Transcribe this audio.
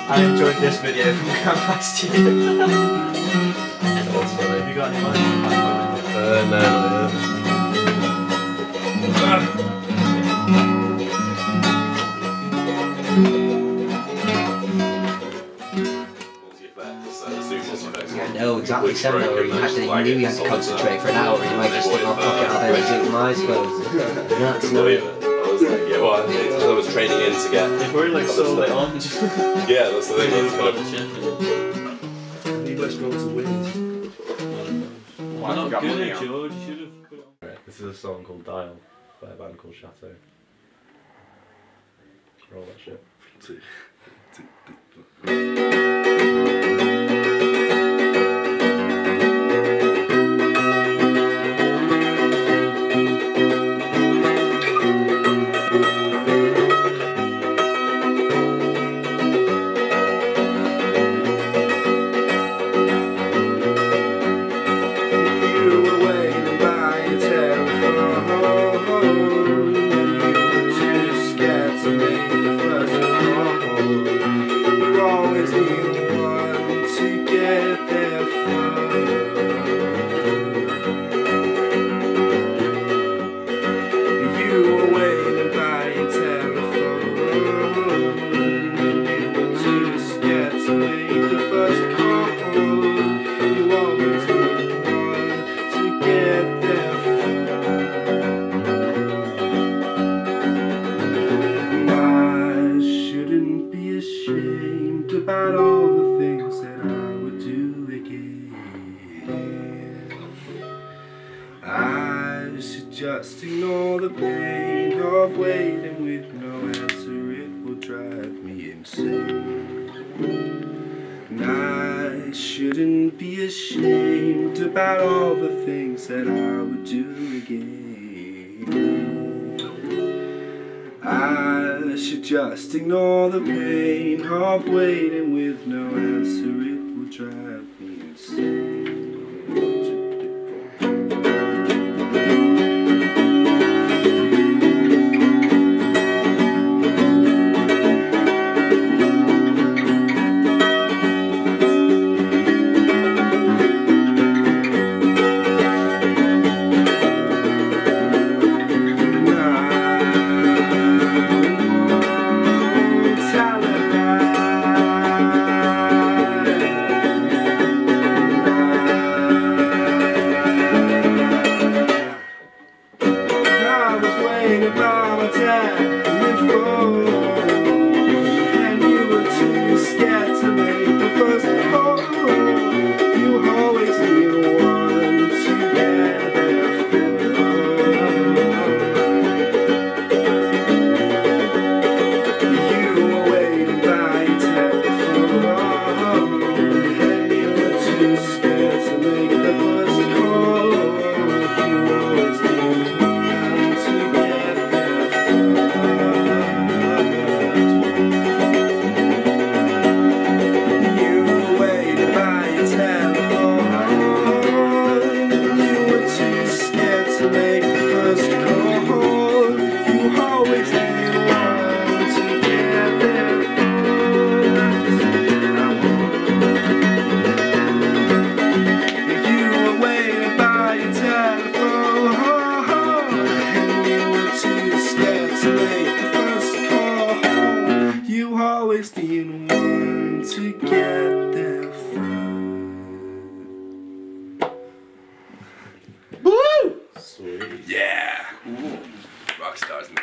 I enjoyed this video from last year. That's funny. Have you got any money? No, not yet. Yeah, no, exactly. 7 hours. You knew you had to concentrate for an hour, and you might just think, oh, fuck it, I'll be able to do my suppose. That's not it. I was like, yeah, well, I was training in to get. If we're like so late on, Yeah, that's the thing. That's kind of. You guys go to win. Why not good at George? You should have put it on. This is a song called Dial by a band called Châteaux. Roll that shit. About all the things that I would do again. I should just ignore the pain of waiting with no answer. It will drive me insane. And I shouldn't be ashamed about all the things that I would do again. I should just ignore the pain of waiting with no answer. It will drive me insane. Always the one to get there first. Woo! Sweet. Yeah! Ooh. Rock stars.